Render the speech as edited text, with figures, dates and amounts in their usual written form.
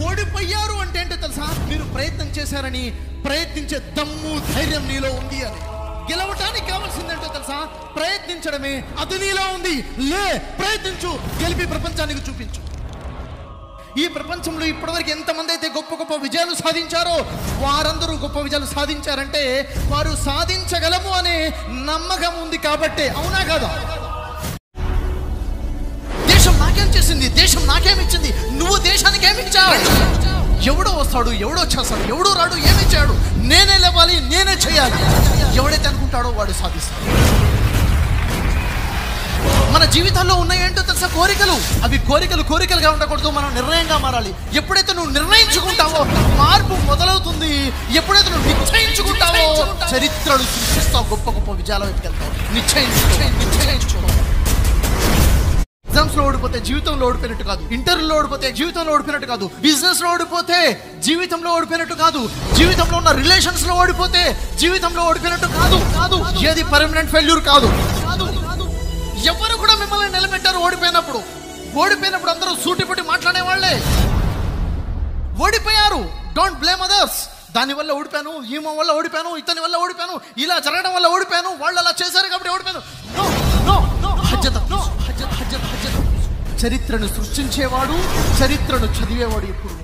ఓడిపోయారు అంటే ఏంటో తెలుసా? మీరు ప్రయత్నం చేశారని, ప్రయత్నించే దమ్ము ధైర్యం నీలో ఉంది అని. గెలవటానికి కావాల్సిందేంటో తెలుసా? ప్రయత్నించడమే. అది నీలో ఉంది. ప్రయత్నించు, గెలిపి ప్రపంచానికి చూపించు. ఈ ప్రపంచంలో ఇప్పటివరకు ఎంతమంది అయితే గొప్ప గొప్ప విజయాలు సాధించారో వారందరూ గొప్ప విజయాలు సాధించారంటే వారు సాధించగలము అనే నమ్మకం ఉంది కాబట్టే. అవునా కాదా? దేశం నాకేం చేసింది, దేశం నాకేమిచ్చింది, నువ్వు దేశానికి ఏమిచ్చావు? ఎవడో వస్తాడు, ఎవడో చేస్తాడు, ఎవడో రాడు, ఏమి చేయడు, నేనే లేవాలి, నేనే చేయాలి. ఎవడైతే అనుకుంటాడో వాడు సాధిస్తాడు. మన జీవితాల్లో ఉన్నాయేంటో తెలుసా? కోరికలు. అవి కోరికలుగా ఉండకూడదు, మనం నిర్ణయంగా మారాలి. ఎప్పుడైతే నువ్వు నిర్ణయించుకుంటావో మార్పు మొదలవుతుంది. ఎప్పుడైతే నువ్వు నిశ్చయించుకుంటావో చరిత్రలు సృష్టిస్తావు, గొప్ప గొప్ప విజయాల వైపుకి వెళ్తావు. నిశ్చయించుకో. ఎగ్జామ్స్ లో ఓడిపోతే జీవితంలో ఓడిపోయినట్టు కాదు, ఇంటర్వ్యూలో ఓడిపోతే జీవితంలో ఓడిపోయినట్టు కాదు, బిజినెస్ లో ఓడిపోతే జీవితంలో ఓడిపోయినట్టు కాదు, జీవితంలో ఉన్న రిలేషన్స్ లో ఓడిపోతే జీవితంలో ఓడిపోయినట్టు కాదు. ఏది పర్మనెంట్ ఫెయిల్యూర్ కాదు. ఎవరు కూడా మిమ్మల్ని నిలబెట్టారు ఓడిపోయినప్పుడు అందరూ సూటిపుటి మాట్లాడే వాళ్ళే. ఓడిపోయారు. Don't blame others. దానివల్ల ఓడిపోయాను, ఈమె వల్ల ఓడిపోయాను, ఇతని వల్ల ఓడిపోయాను, ఇలా జరగడం వల్ల ఓడిపోయాను, వాళ్ళు అలా చేశారు కాబట్టి ఓడిపోయాను. చరిత్రను సృష్టించేవాడు, చరిత్రను చదివేవాడు ఎప్పుడు